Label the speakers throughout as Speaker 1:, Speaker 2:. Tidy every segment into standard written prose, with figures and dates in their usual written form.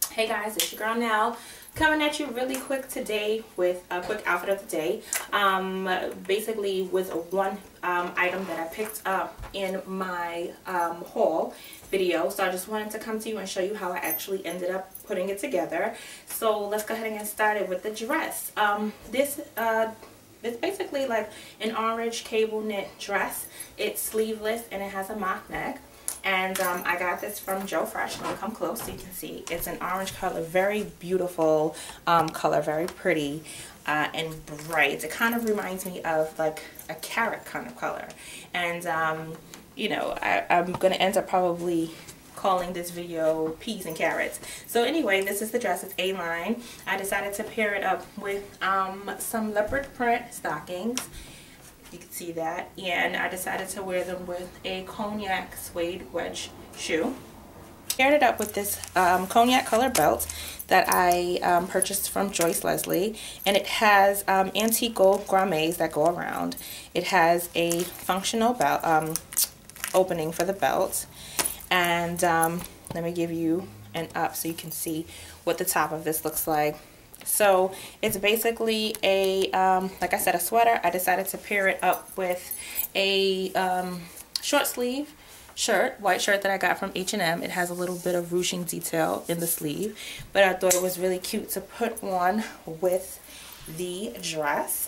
Speaker 1: Hey guys, it's your girl Nell, coming at you really quick today with a quick outfit of the day. Basically with one item that I picked up in my haul video. So I just wanted to come to you and show you how I actually ended up putting it together. So let's go ahead and get started with the dress. It's basically like an orange cable knit dress. It's sleeveless and it has a mock neck. And I got this from Joe Fresh. I'm gonna come close so you can see. It's an orange color, very beautiful color, very pretty and bright. It kind of reminds me of like a carrot kind of color. And you know, I'm gonna end up probably calling this video Peas and Carrots. So anyway, this is the dress. It's A-line. I decided to pair it up with some leopard print stockings. You can see that, and I decided to wear them with a cognac suede wedge shoe. Paired it up with this cognac color belt that I purchased from Joyce Leslie, and it has antique gold grommes that go around. It has a functional belt opening for the belt, and let me give you an up so you can see what the top of this looks like. So it's basically a like I said, a sweater. I decided to pair it up with a short sleeve shirt, white shirt that I got from H&M. It has a little bit of ruching detail in the sleeve, but I thought it was really cute to put on with the dress.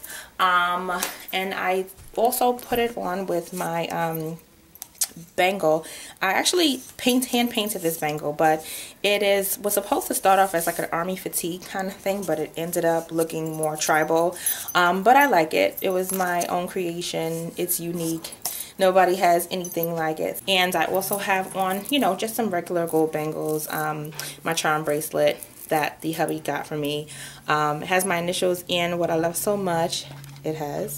Speaker 1: And I also put it on with my bangle. I actually hand painted this bangle, but it was supposed to start off as like an army fatigue kind of thing, but it ended up looking more tribal. But I like it. It was my own creation. It's unique. Nobody has anything like it. And I also have on, you know, just some regular gold bangles, my charm bracelet that the hubby got for me. It has my initials and what I love so much, it has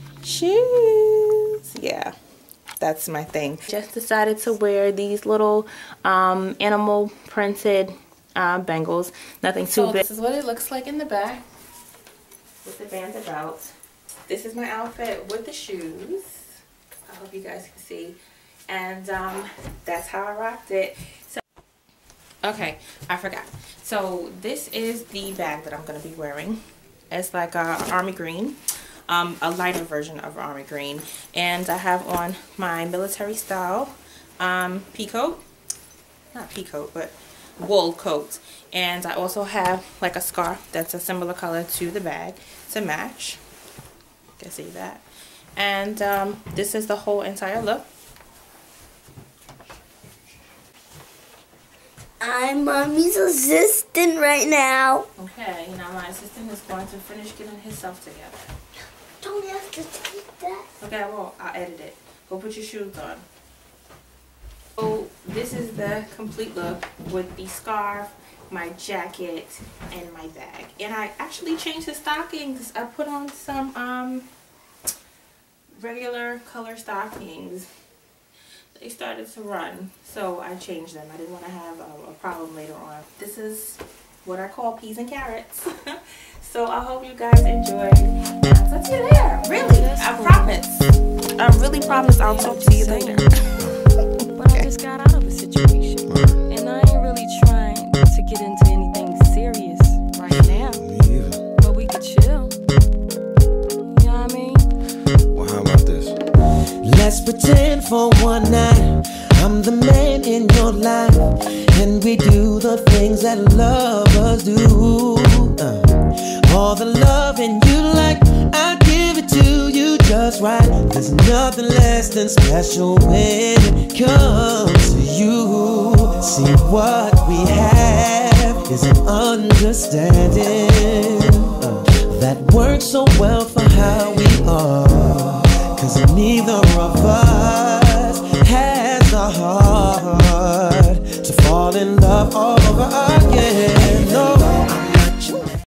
Speaker 1: shoes. Yeah. That's my thing. Just decided to wear these little animal printed bangles. Nothing too big. This is what it looks like in the back with the band about. This is my outfit with the shoes. I hope you guys can see. And that's how I rocked it. So, okay, I forgot. So this is the bag that I'm going to be wearing. It's like army green. A lighter version of army green, and I have on my military style pea coat, not pea coat, but wool coat, and I also have like a scarf that's a similar color to the bag to match. You can see that, and this is the whole entire look.
Speaker 2: I'm Mommy's assistant right now.
Speaker 1: Okay, now my assistant is going to finish getting himself together.
Speaker 2: Don't have to take that.
Speaker 1: Okay, I won't. I'll edit it. Go put your shoes on. So this is the complete look with the scarf, my jacket, and my bag. And I actually changed the stockings. I put on some regular color stockings. They started to run, so I changed them. I didn't want to have a problem later on. This is what I call peas and carrots. So I hope you guys enjoyed. And I'll talk to you later. Really, I promise. I really promise I'll talk to you later.
Speaker 3: But I just got out of a situation, and I ain't really trying to get into anything serious right now. But we could chill. You know what I mean?
Speaker 4: Well, how about this? Let's pretend for one night I'm the man in your life, and we do the things that lovers do. All the love and you like, I give it to you just right. There's nothing less than special when it comes to you. See, what we have is an understanding that works so well for how we are. 'Cause neither of us has the heart to fall in love all over us.